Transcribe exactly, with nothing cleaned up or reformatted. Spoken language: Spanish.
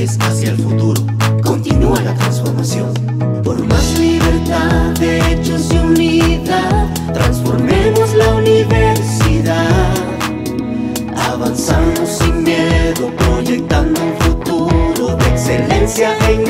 es hacia el futuro. Continúa la transformación. Por más libertad, derechos y unidad, transformemos la universidad. Avanzamos sin miedo, proyectando un futuro de excelencia e